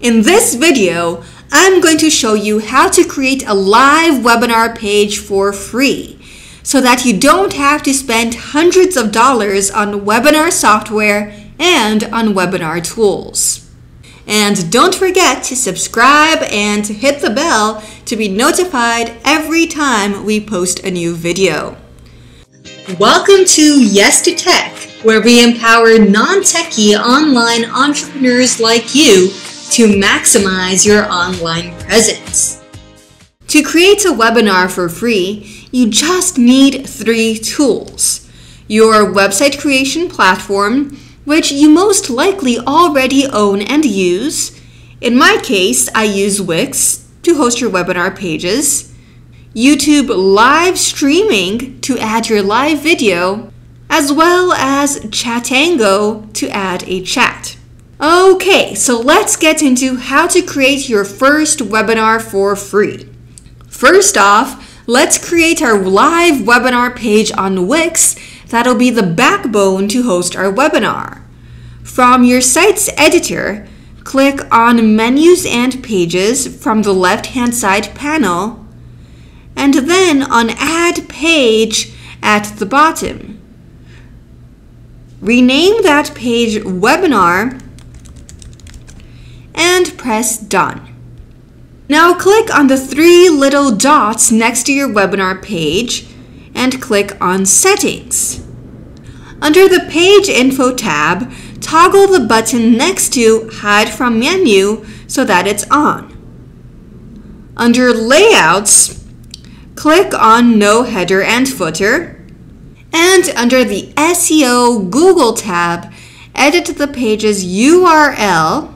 In this video, I'm going to show you how to create a live webinar page for free so that you don't have to spend hundreds of dollars on webinar software and on webinar tools. And don't forget to subscribe and hit the bell to be notified every time we post a new video. Welcome to Yes to Tech, where we empower non-techie online entrepreneurs like you to maximize your online presence. To create a webinar for free, you just need 3 tools. Your website creation platform, which you most likely already own and use. In my case, I use Wix to host your webinar pages, YouTube live streaming to add your live video, as well as Chatango to add a chat. Okay, so let's get into how to create your first webinar for free. First off, let's create our live webinar page on Wix that'll be the backbone to host our webinar. From your site's editor, click on Menus and Pages from the left-hand side panel, and then on Add Page at the bottom. Rename that page Webinar and press Done. Now click on the 3 little dots next to your webinar page and click on Settings. Under the Page Info tab, toggle the button next to Hide from Menu so that it's on. Under Layouts, click on No Header and Footer, and under the SEO Google tab, edit the page's URL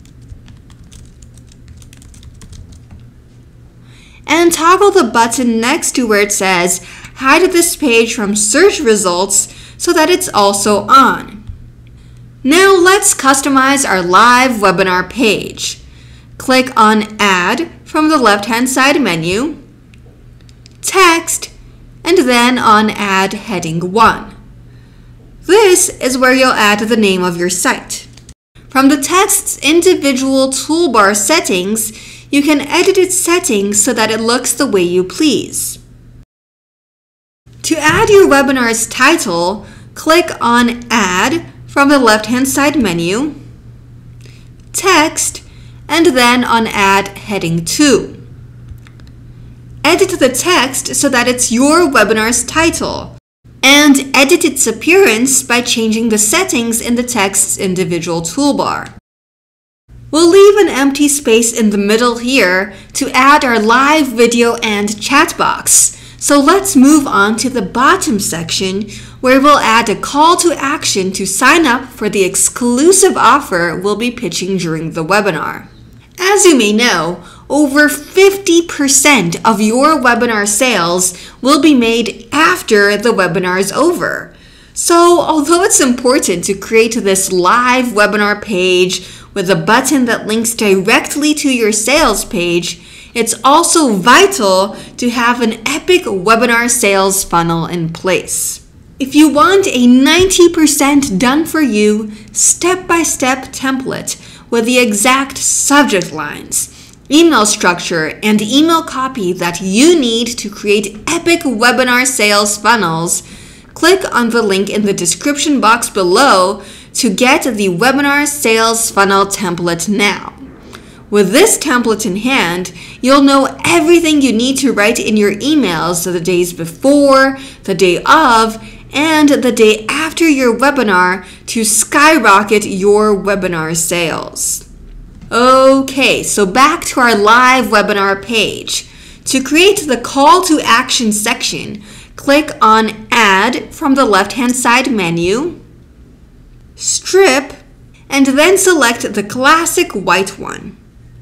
and toggle the button next to where it says Hide this page from search results so that it's also on. Now let's customize our live webinar page. Click on Add from the left-hand side menu, Text, and then on Add Heading 1. This is where you'll add the name of your site. From the text's individual toolbar settings, you can edit its settings so that it looks the way you please. To add your webinar's title, click on Add from the left-hand side menu, Text, and then on Add Heading 2. Edit the text so that it's your webinar's title, and edit its appearance by changing the settings in the text's individual toolbar. We'll leave an empty space in the middle here to add our live video and chat box. So let's move on to the bottom section where we'll add a call to action to sign up for the exclusive offer we'll be pitching during the webinar. As you may know, over 50% of your webinar sales will be made after the webinar is over. So although it's important to create this live webinar page with a button that links directly to your sales page, it's also vital to have an epic webinar sales funnel in place. If you want a 90% done for you, step-by-step template with the exact subject lines, email structure, and email copy that you need to create epic webinar sales funnels, click on the link in the description box below to get the webinar sales funnel template now. With this template in hand, you'll know everything you need to write in your emails the days before, the day of, and the day after your webinar to skyrocket your webinar sales. Okay, so back to our live webinar page. To create the call to action section, click on Add from the left-hand side menu, Strip, and then select the classic white one.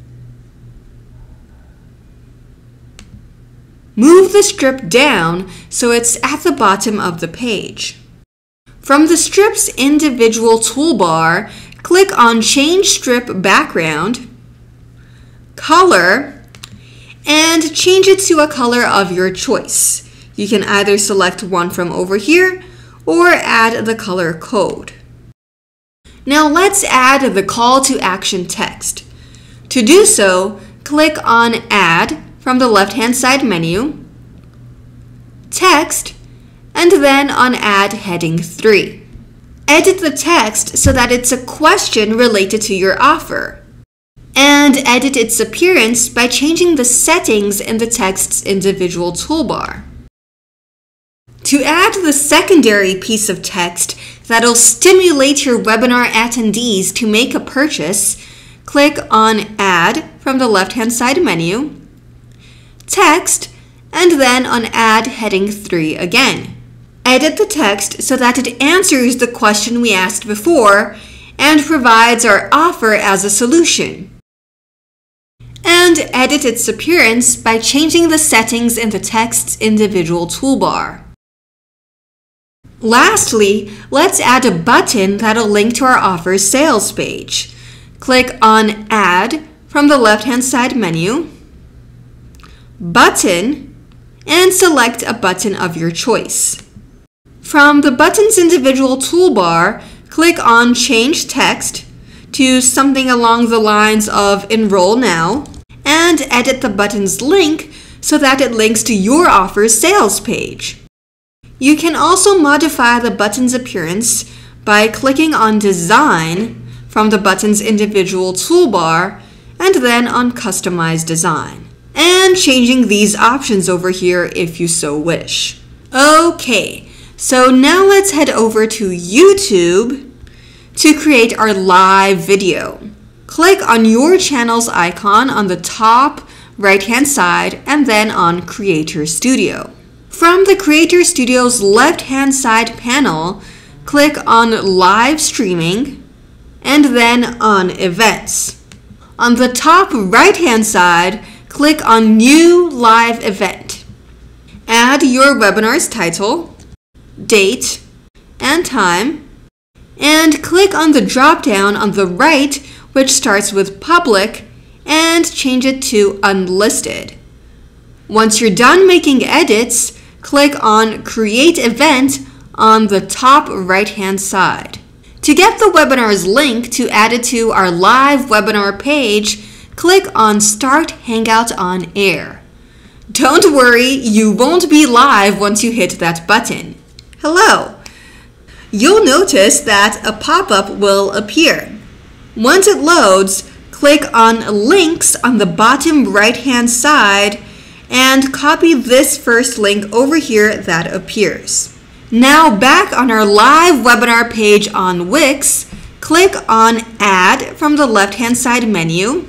Move the strip down so it's at the bottom of the page. From the strip's individual toolbar, click on Change Strip Background, Color, and change it to a color of your choice. You can either select one from over here or add the color code. Now let's add the call to action text. To do so, click on Add from the left-hand side menu, Text, and then on Add Heading 3. Edit the text so that it's a question related to your offer. And edit its appearance by changing the settings in the text's individual toolbar. To add the secondary piece of text that'll stimulate your webinar attendees to make a purchase, click on Add from the left-hand side menu, Text, and then on Add Heading 3 again. Edit the text so that it answers the question we asked before and provides our offer as a solution. And edit its appearance by changing the settings in the text's individual toolbar. Lastly, let's add a button that'll link to our offer's sales page. Click on Add from the left-hand side menu, Button, and select a button of your choice. From the button's individual toolbar, click on Change Text to something along the lines of Enroll Now, and edit the button's link so that it links to your offer's sales page. You can also modify the button's appearance by clicking on Design from the button's individual toolbar and then on Customize Design, and changing these options over here if you so wish. Okay, so now let's head over to YouTube to create our live video. Click on your channel's icon on the top right-hand side and then on Creator Studio. From the Creator Studio's left-hand side panel, click on Live Streaming and then on Events. On the top right-hand side, click on New Live Event. Add your webinar's title, date, and time, and click on the drop-down on the right which starts with Public, and change it to Unlisted. Once you're done making edits, click on Create Event on the top right-hand side. To get the webinar's link to add it to our live webinar page, click on Start Hangout on Air. Don't worry, you won't be live once you hit that button. Hello! You'll notice that a pop-up will appear. Once it loads, click on Links on the bottom right-hand side and copy this first link over here that appears. Now back on our live webinar page on Wix, click on Add from the left-hand side menu,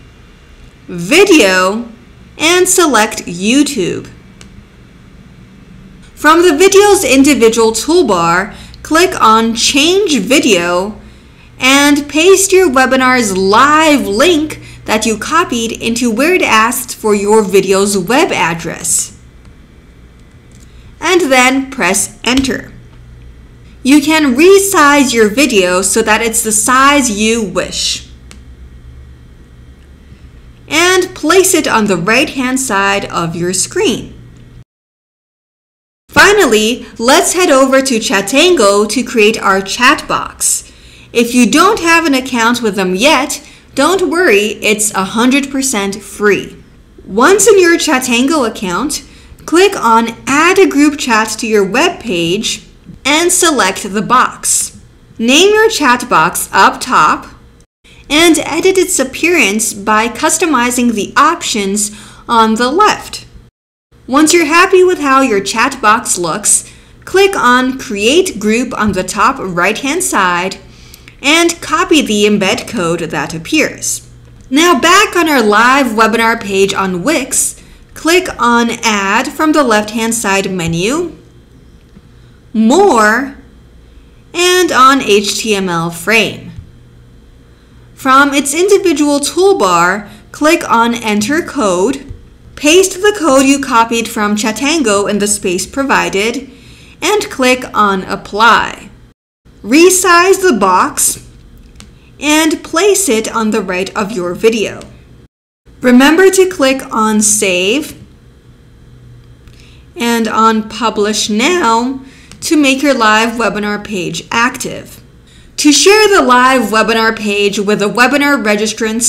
Video, and select YouTube. From the video's individual toolbar, click on Change Video and paste your webinar's live link that you copied into where it asked for your video's web address. And then press Enter. You can resize your video so that it's the size you wish. And place it on the right-hand side of your screen. Finally, let's head over to Chatango to create our chat box. If you don't have an account with them yet, don't worry, it's 100% free. Once in your Chatango account, click on Add a group chat to your web page and select the box. Name your chat box up top and edit its appearance by customizing the options on the left. Once you're happy with how your chat box looks, click on Create Group on the top right-hand side and copy the embed code that appears. Now back on our live webinar page on Wix, click on Add from the left-hand side menu, More, and on HTML Frame. From its individual toolbar, click on Enter Code, paste the code you copied from Chatango in the space provided, and click on Apply. Resize the box and place it on the right of your video. Remember to click on Save and on Publish Now to make your live webinar page active. To share the live webinar page with the webinar registrants,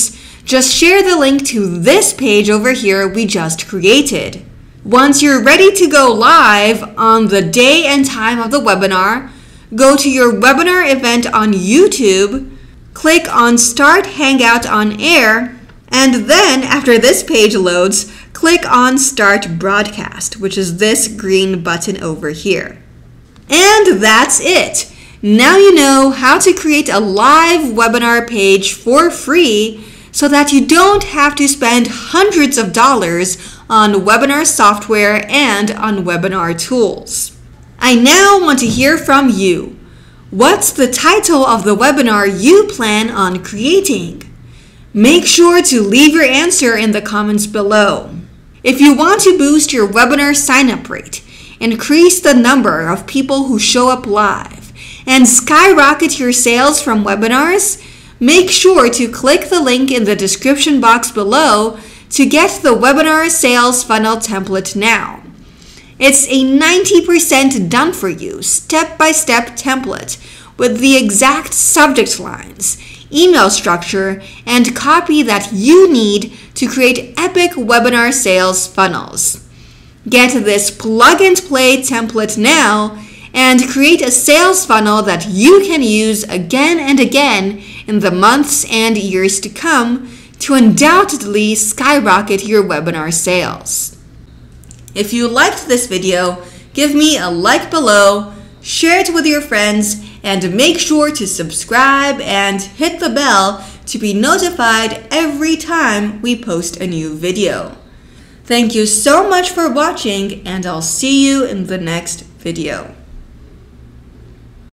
Just share the link to this page over here we just created. Once you're ready to go live on the day and time of the webinar, go to your webinar event on YouTube, click on Start Hangout on Air, and then after this page loads, click on Start Broadcast, which is this green button over here. And that's it. Now you know how to create a live webinar page for free so that you don't have to spend hundreds of dollars on webinar software and on webinar tools. I now want to hear from you. What's the title of the webinar you plan on creating? Make sure to leave your answer in the comments below. If you want to boost your webinar sign-up rate, increase the number of people who show up live, and skyrocket your sales from webinars, make sure to click the link in the description box below to get the webinar sales funnel template now. It's a 90% done for you, step-by-step template with the exact subject lines, email structure, and copy that you need to create epic webinar sales funnels. Get this plug-and-play template now and create a sales funnel that you can use again and again in the months and years to come to undoubtedly skyrocket your webinar sales. If you liked this video, give me a like below, share it with your friends, and make sure to subscribe and hit the bell to be notified every time we post a new video. Thank you so much for watching, and I'll see you in the next video.